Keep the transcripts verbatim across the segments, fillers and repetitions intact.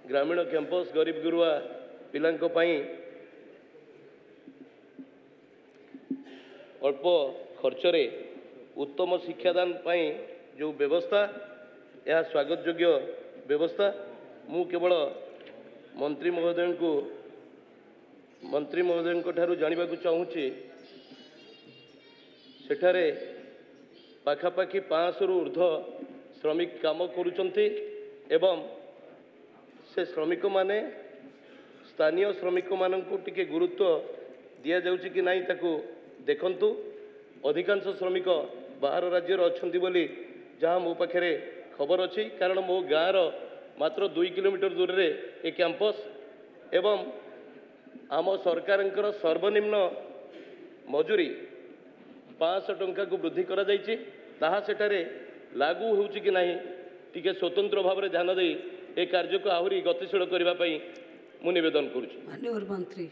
ग्रामीण कैंपस गरीब गुरुआ पिलांको पाई अल्प खर्चरे उत्तम शिक्षादान पाई जो व्यवस्था यह स्वागत योग्य व्यवस्था। मु केवल मंत्री महोदय को मंत्री महोदय ठारू जानिबा को चाहूँगी सेठारे पाखापाखि पाँच रु ऊर्ध्व श्रमिक काम करुचंती एवं से श्रमिक माने स्थानीय श्रमिक माननकु टिके गुरुत्व दिया जाउची कि नहीं ताकू देखंतु। अधिकांश श्रमिक बाहर राज्य अच्छी बोली जहाँ मो पाखे खबर अच्छी कारण मो गाँव मात्र दुई किलोमीटर दूर रे ए कैंपस एवं आम सरकार सर्वनिम्न मजूरी पाँच टंका को वृद्धि करा जायछि ताहा सेठारे लागू होउछि कि नहीं टिके स्वतंत्र भाव में ध्यान दे ए कार्य को आहरी गतिशील करबा पई मु निवेदन करुछि। माननीय मंत्री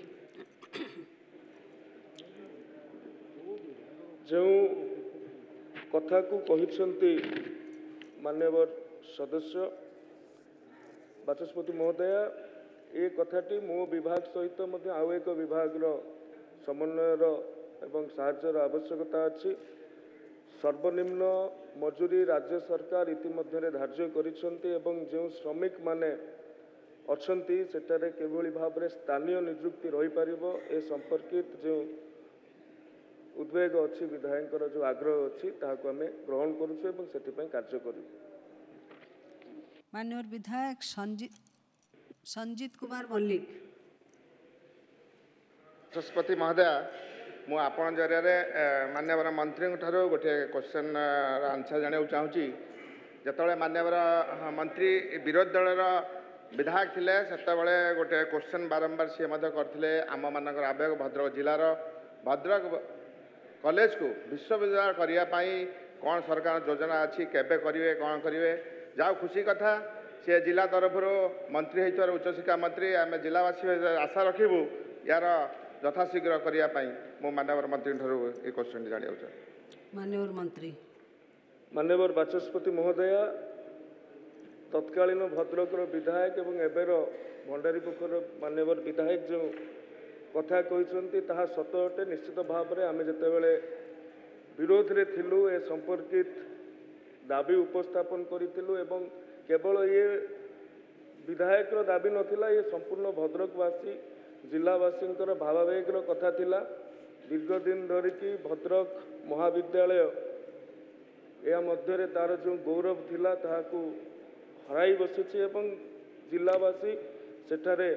जो कथा को कहिसंती माननीय सदस्य बाचस्पति महोदय ए कथाटी मो विभाग सहित मध्य आउ एक विभाग समन्वयर एवं साहाय्यर आवश्यकता अच्छी। सर्वनिम्न मजूरी राज्य सरकार इतिमध्य धार्य करिसेंती एवं जो श्रमिक माने अच्छी सेठारे किभली भाव में स्थानीय नियुक्ति रही पारिबो ए संपर्कित जो उद्वेग अच्छी विधायक जो आग्रह अच्छी ताहाको आमे ग्रहण करूछु एवं सेतिपय कार्य करू। माननीय विधायक संजीत संजीत कुमार मल्लिक। बाचस्पति महोदय मु आपण जरिया माननीय मंत्री ठारू गोटे क्वेश्चन आंसर जाना चाहूँगी। जिते माननीय मंत्री विरोधी दलर विधायक थिले सेतबेले गोटे क्वेश्चन बारंबार सी करते आम मान आवेग भद्रक जिलार भद्रक कॉलेज को विश्वविद्यालय करने कौन सरकार योजना अच्छी केबे करेंगे कौन करेंगे जाओ खुशी कथा सी जिला तरफ मंत्री होता उच्चशिक्षा मंत्री आम जिलावासी आशा रखू यार यथाशीघ्र करने मो माननीय मंत्री ठारू ये क्वेश्चन जाना चाहिए। माननीय मंत्री माननीय बाचस्पति महोदय तत्कालीन भद्रक विधायक एवं एबर भंडारीपोखर माननीय विधायक जो कथा कहते ताहा सत अटे। निश्चित भाव में आम जितेबाला विरोध रे थिलु ए संपर्कित दाबी उपस्थापन करूँ एवं केवल ये विधायक दाबी नथिला ये संपूर्ण भद्रकवासी जिलावासी भावावेगर कथा थिला। दीर्घ दिन धरिकी भद्रक महाविद्यालय या मध्य तार जो गौरव थिला ताहाकू हराई बसी एवं जिलावासी सेठारे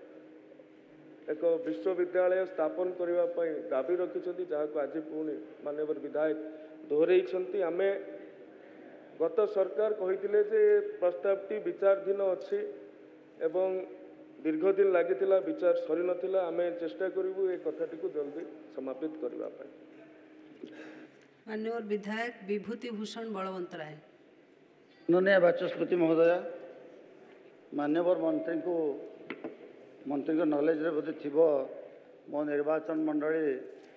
एक विश्वविद्यालय स्थापन करने दाबी रखिंट जहाँ को आज पुणी माननीय विधायक दोहराई। आमे गत सरकार कही जे प्रस्तावटी विचाराधीन अच्छी एवं दीर्घ दिन लगी विचार सरी नाला आम चेष्टा करूँ ये कथाटी को जल्दी समापित करने। माननीय विधायक विभूति भूषण बलवंत राय। माननीय बाचस्पति महोदय माननीय मंत्री को मंत्री नॉलेज रे बोधे थी मो निर्वाचन मंडली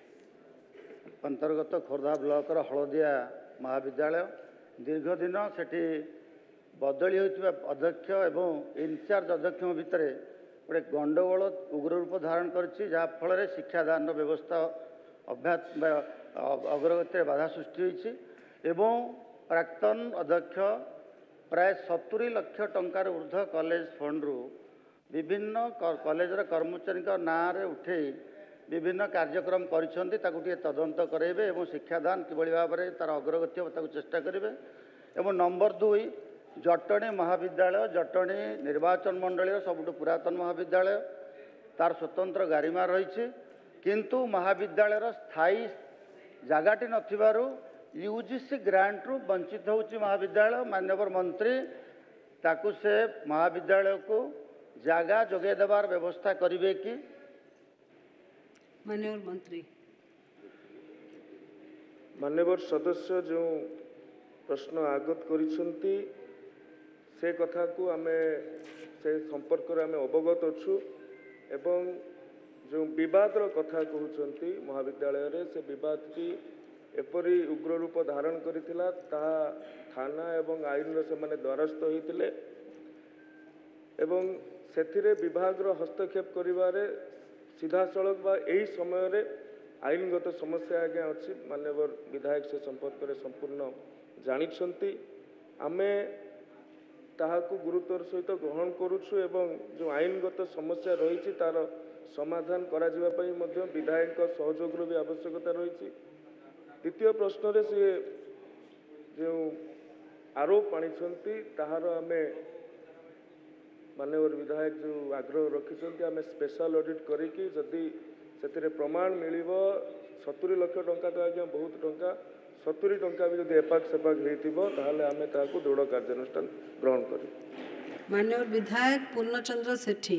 अंतर्गत खोर्धा ब्लॉक हलदिया महाविद्यालय दीर्घ दिन सेठी बदली होता अध्यक्ष एवं इनचार्ज अध्यक्ष भितर गोटे गंडगोल उग्र रूप धारण करी जहाँफल शिक्षादान व्यवस्था अभ्यास अग्रगति बाधा सृष्टि होती एवं प्राक्तन अध्यक्ष प्राय सत्तरी लक्ष टंकार ऊर्ध्व कॉलेज फंड्रु विभिन्न कॉलेजर कर्मचारी ना उठे विभिन्न कार्यक्रम करिसेंती तदंत करेंगे और शिक्षादान किभली भाव में तार अग्रगति ताकू चेष्टा करेंगे। एवं नंबर दुई जटणी महाविद्यालय जटणी निर्वाचन मंडली सबुठ पुरातन महाविद्यालय तार स्वतंत्र गारिमा रही किंतु महाविद्यालय स्थायी जगटी नथिबारु यूजीसी ग्रांट रु वंचित होउची महाविद्यालय। माननीय मंत्री ताकू से महाविद्यालय को जगह जोगे देवार व्यवस्था करिवे कि? माननीय मंत्री माननीय सदस्य जो प्रश्न आगत करिसेंती से कथा को आमे से संपर्क रे आमे अवगत अच्छु एवं जो विवादर कथा कहते महाविद्यालय रे से विवादटी एपरी उग्र रूप धारण करिथिला ता थाना एवं आईन से माने द्वारस्थ होइथिले ଏବଂ ସେଥିରେ ବିଭାଗର ହସ୍ତକ୍ଷେପ କରିବାରେ ସିଧାସଳଖ ବା ଏହି ସମୟରେ ଆଇନଗତ ସମସ୍ୟା ଆଜ୍ଞା ଅଛି। ମାନ୍ୟବର ବିଧାୟକ ସେ ସମ୍ପର୍କରେ ସମ୍ପୂର୍ଣ୍ଣ ଜାଣିଛନ୍ତି। ଆମେ ତାହାକୁ ଗୁରୁତ୍ୱର ସହିତ ଗ୍ରହଣ କରୁଛୁ ଏବଂ ଯେଉଁ ଆଇନଗତ ସମସ୍ୟା ରହିଛି ତାର ସମାଧାନ କରାଯିବା ପାଇଁ ମଧ୍ୟ ବିଧାୟକଙ୍କ ସହଯୋଗର ବି ଆବଶ୍ୟକତା ରହିଛି। ଦ୍ୱିତୀୟ ପ୍ରଶ୍ନରେ ସିଏ ଯେଉଁ ଆରୋପ ଆଣିଛନ୍ତି ତାହାର ଆମେ ମାନ୍ୟବର ବିଧାୟକ ଯେଉଁ ଆଗ୍ରହ ରଖିଛନ୍ତି ଆମେ ସ୍ପେଶାଲ ଅଡିଟ୍ କରିକି ଯଦି ସେଥିରେ ପ୍ରମାଣ ମିଳିବ ସତୁରି ଲକ୍ଷ ଟଙ୍କା ତ ଆଜ୍ଞା ବହୁତ ଟଙ୍କା ସତୁରି ଟଙ୍କା ବି ଯଦି ଏପାକ ସେପାକ ହେଇଥିବ ତାହେଲେ ଆମେ ତାହାକୁ ଦୃଢ଼ କାର୍ଯ୍ୟାନୁଷ୍ଠାନ ଗ୍ରହଣ କରିବୁ। माननीय विधायक पूर्णचंद्र सेठी।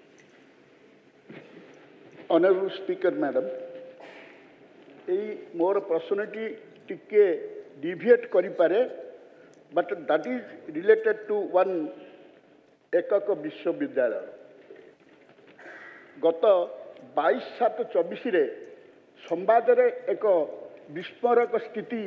Honorable Speaker, Madam, এই মোর প্রশ্নটি টিকে ডিভিয়েট করিপারে but that is related to one একক বিশ্ববিদ্যালয়। গত বাইশ সাত চবিশে সম্বাদরে এক বিস্ফোরক স্থিতি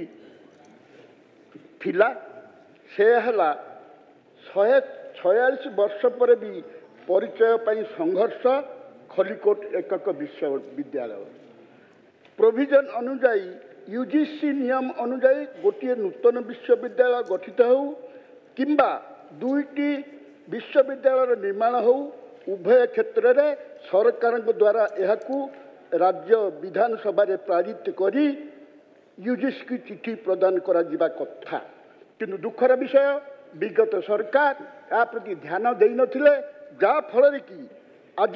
थिला से हला शहे छयालीस वर्ष पर भी परिचय पाई संघर्ष खलिकोट एकक विश्वविद्यालय प्रोविजन अनुजाई यूजीसी नियम अनुजाई गोटे नूतन विश्वविद्यालय गठित हो किंबा दुईटी विश्वविद्यालय निर्माण हो उभय क्षेत्र में सरकार द्वारा यह राज्य विधानसभा पारित करी यूजीसी की चिठी प्रदान करा जिबा कथा किंतु दुखर विषय विगत सरकार या प्रति ध्यान दे नथिले जा फल कि आज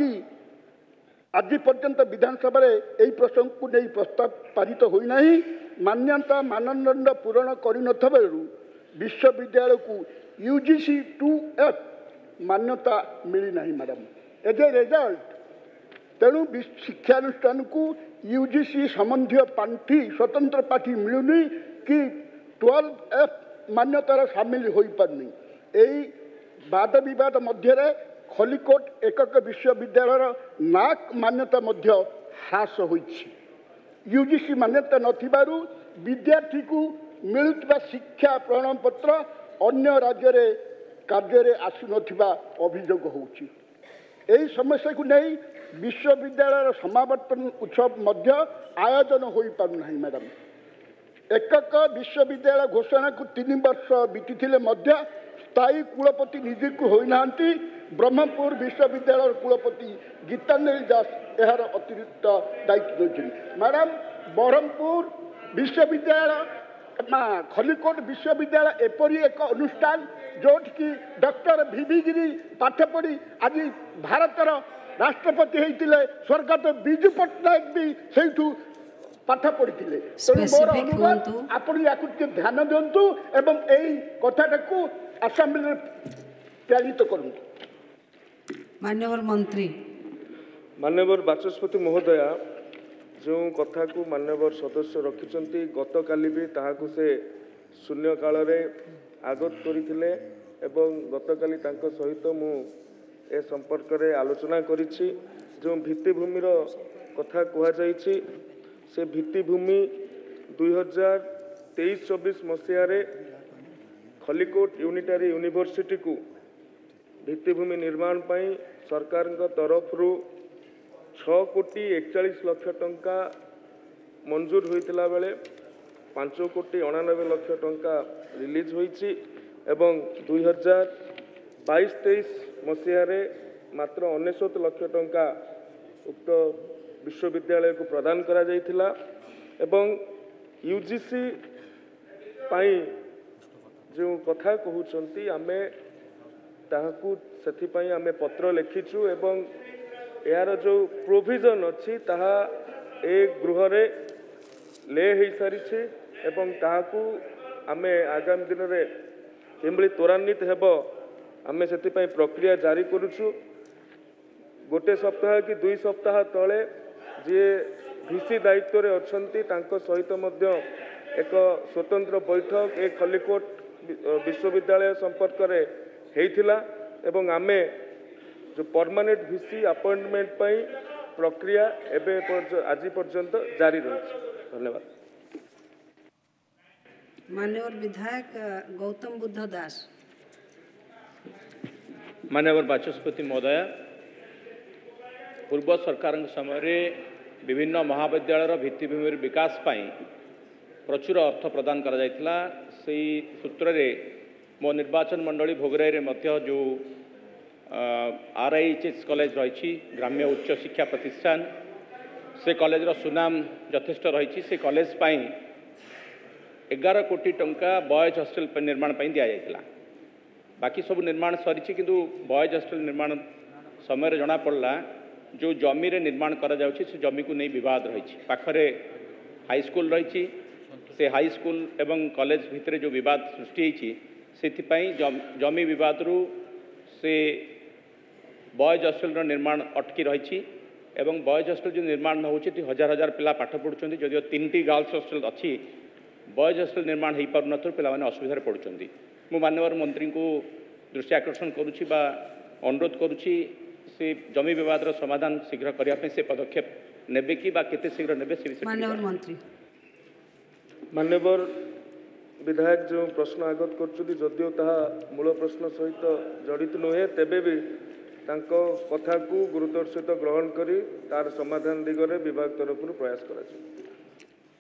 आज पर्यंत विधानसभा यही प्रसंग को नहीं प्रस्ताव पारित होना मान्यता मानदंड पूरण कर विश्वविद्यालय को यूजीसी टू एफ मान्यता मिली नहीं मैडम एज ए रिजल्ट तेणु शिक्षानुष्ठान को यूजीसी संबंधी पांठी स्वतंत्र पाठी मिलूनी कि ट्वेल्व एफ मान्यतार सामिल हो पारनी यही वाद विवाद मध्य खलिकोट एकक विश्वविद्यालय नाक मान्यता मध्य ह्रास होइछि यूजीसी मान्यता नथिबारु विद्यार्थी को मिलुवा शिक्षा प्रमाणपत्र अन्य राज्य रे कार्य रे आसु नथिबा अभियोग होउछि एही समस्या को नहीं विश्वविद्यालय समावर्तन उत्सव मध्य आयोजन हो पारु नहीं मैडम एकक विश्वविद्यालय घोषणा को तीन वर्ष बीती मध्य स्थायी कुलपति नियुक्त होना ब्रह्मपुर विश्वविद्यालय कुलपति गीतांजलि दास यार अतिरिक्त दायित्व नहीं मैडम ब्रह्मपुर विश्वविद्यालय खलिकोट विश्वविद्यालय एपरी एक अनुष्ठान जोटि डॉक्टर भिवी गिरी पाठ पढ़ी आज भारतर राष्ट्रपति होते स्वर्गत विजु पट्टनायक भी से पाठ पढ़ी मोर अनुरोध आप ध्यान दिंतु एवं यही कथाटा को असेंबली प्रेरित करूँ। माननीय मंत्री माननीय बाचस्पति महोदया जो कथा को माननीय सदस्य रखिंट गत काली भी ताहाकु से शून्य काल रे आगत करथिले एवं गत काली तांको सहित मु ए संपर्क रे आलोचना करिछि जो भित्तिभूमिर कथा कहा जाइछि से भित्तिभूमि दुई हजार तेईस चौबीस मसीह खलिकोट यूनिटारी यूनिवर्सिटी को भित्तिभूमि निर्माण पाई सरकार तरफ छह कोटी एकचालीस लक्ष टंका मंजूर होइतिला बेले पांच कोटी अणानबे लक्ष टंका रिलीज होइछि एवं दुई हजार बाईस तेईस मसीह मात्र अनेशत लक्ष टंका उक्त विश्वविद्यालय को प्रदान करा जाइथिला एवं यूजीसी पाई जो कथा कहउचंती आमे ताहाकू सेथिपाई आमे पत्र लिखिछु एवं यार जो प्रोविजन अच्छी ताहा ए गृह रे ले ही सारी एवं ताहाकू आमे आगामी दिन रे केमली त्वरान्वित हेबो आमे सेथिपाई प्रक्रिया जारी करूछु गोटे सप्ताह कि दुई सप्ताह तले जे भिसी दायित्व रे अछंती तांको सहित मध्य एक स्वतंत्र बैठक ए खलिकोट विश्वविद्यालय संपर्क रे हेइथिला एवं आमे जो परमानेंट भिसी अपॉइंटमेंट पाई प्रक्रिया एबे आज पर्यंत जारी रही। धन्यवाद। माननीय विधायक गौतम बुद्ध दास माननीय बाचस्पति महोदय पूर्व सरकार समय विभिन्न महाविद्यालय भित्तिभूमि विकास पाई प्रचुर अर्थ प्रदान करा जायतिला। से सूत्र रे मो निर्वाचन मंडली भोगराई मध्य जो R I H S college रही ग्राम्य उच्च शिक्षा प्रतिष्ठान से कॉलेज रो सुनाम यथेष्ट रही से कॉलेज पाई एगार कोटी टंका बॉयज हॉस्टल निर्माण पाई दिया जायतिला। बाकी सब निर्माण सरी किंतु बॉयज हॉस्टल निर्माण समय जना पड़ला जो जमी रे निर्माण करा जाउछि से जमी को नहीं विवाद रही पाखरे हाई स्कूल रही से हाई स्कूल एवं कॉलेज भितर जो विवाद सृष्टि होती से जमी विवाद रु से बॉयज हॉस्टल निर्माण अटकी रही एवं बॉयज हॉस्टल जो निर्माण होती हजार हजार पिला पाठ पढ़ुं जदिव तीन टी गर्ल्स हॉस्टल अच्छी बॉयज हॉस्टल निर्माण हो पार नथ पे असुविधा पड़ुं। मु माननीय मंत्री को दृष्टि आकर्षण करुच्ची बा अनुरोध करुच्ची से जमी विवाद समाधान शीघ्र करने से पदक्षेप नेबे कि बा केते शीघ्र नेबे से विषय माननीय मंत्री मान्यवर विधायक जो प्रश्न आगत करदियो ताहा मूल प्रश्न सहित जड़ित नुहे तेबे भी तांको कथा को गुरुत्वर सहित ग्रहण करी तार समाधान दिगरे विभाग तरफ प्रयास करा।